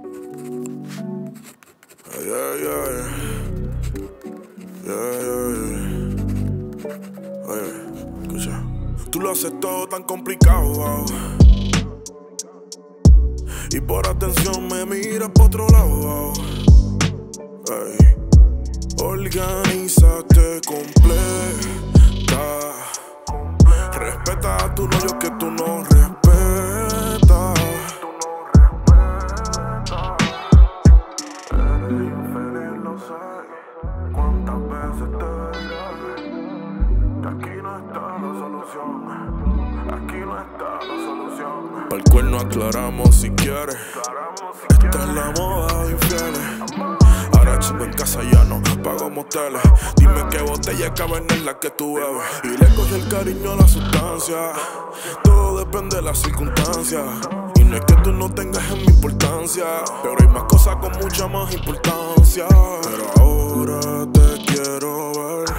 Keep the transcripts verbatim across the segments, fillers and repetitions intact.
Yeah, yeah, yeah. Yeah, yeah, yeah. Oye, escucha. Tú lo haces todo tan complicado, y por atención me miras por otro lado. Ey. Organízate completa. Respeta a tu novio que tú no respetas. Eres infeliz, lo sé. Cuántas veces te diré que aquí no está la solución. Aquí no está la solución. Pa'l cuerno aclaramos si quieres. Esta es la moda de infieles. Ahora chingo en casa ya no pago moteles. Dime qué botella caben en la que tú bebes. Y le coge el cariño a la sustancia. Todo depende de las circunstancias. Y no es que tú no tengas en mi importancia, pero hay más cosas con mucha más importancia. Pero ahora te quiero ver,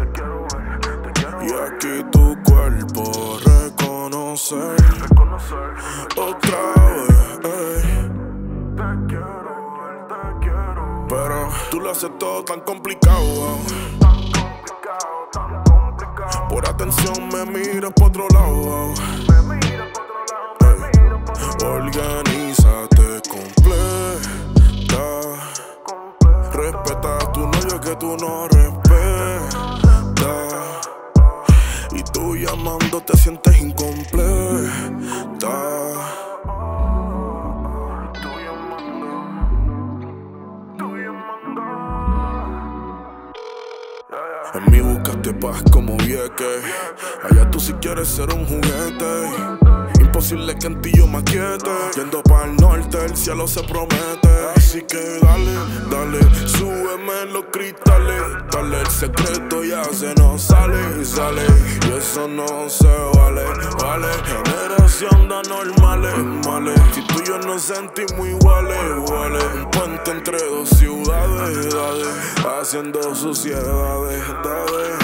y aquí tu cuerpo reconocer otra vez. Pero tú lo haces todo tan complicado. Por atención me miras por otro lado. Organízate completa. Respeta a tu novio que tú no respetas. Y tú llamando te sientes incompleta. En mí buscaste paz como Vieques. Allá tú si quieres ser un juguete. Imposible que en ti yo me aquiete. Yendo para el norte el cielo se promete. Así que dale, dale, súbeme los cristales. Dale el secreto ya se nos sale, sale. Y eso no se vale, vale. Generación de anormales, males. Si tú y yo nos sentimos iguales, iguales. Un puente entre dos ciudades, dale. Haciendo suciedades, dale.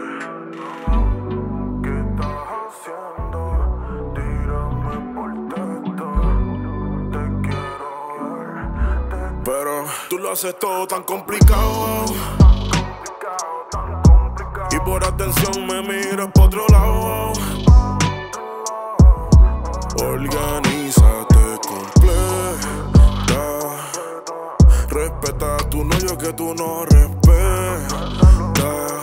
Pero tú lo haces todo tan complicado, y por atención me miras por otro lado. Organízate completa. Respeta a tu novio que tú no respetas.